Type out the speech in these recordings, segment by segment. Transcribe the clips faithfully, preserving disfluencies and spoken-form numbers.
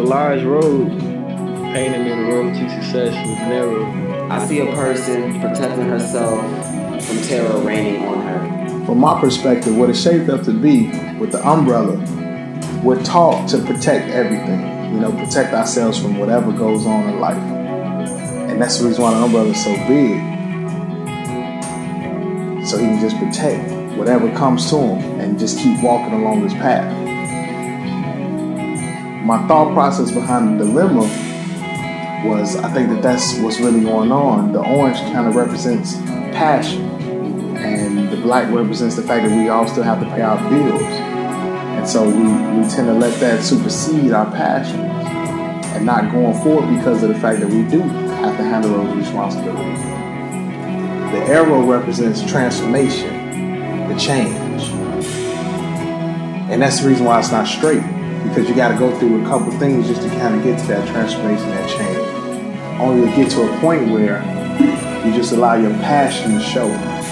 large road, painting me the road to success was narrow. I see a person protecting herself from terror raining on her. From my perspective, what it's shaped up to be with the umbrella, we're taught to protect everything. You know, protect ourselves from whatever goes on in life. And that's the reason why the umbrella is so big. So he can just protect whatever comes to him and just keep walking along this path. My thought process behind the dilemma was, I think that that's what's really going on. The orange kind of represents passion, and the black represents the fact that we all still have to pay our bills. And so we, we tend to let that supersede our passions and not going forward because of the fact that we do have to handle those responsibilities. The arrow represents transformation, the change. And that's the reason why it's not straight, because you got to go through a couple things just to kind of get to that transformation, that change. Only to get to a point where you just allow your passion to show,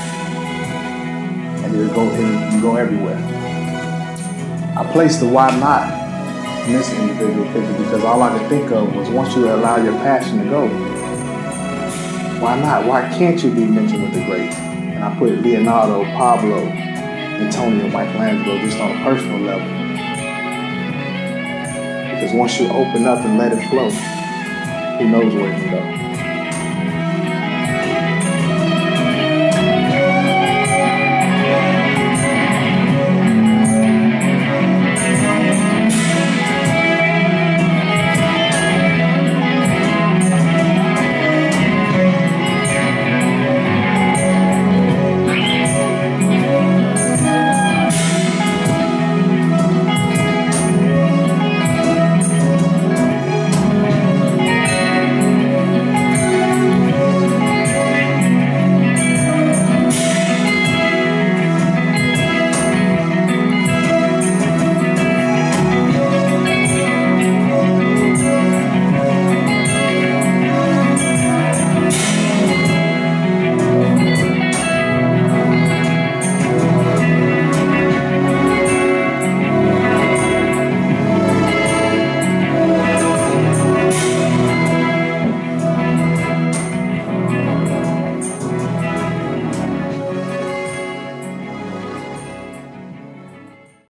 and it'll go, and you go everywhere. I placed the why not in this individual picture because all I could think of was once you allow your passion to go, why not? Why can't you be mentioned with the great? And I put Leonardo, Pablo, Antonio, Michelangelo just on a personal level. Because once you open up and let it flow, who knows where it can go.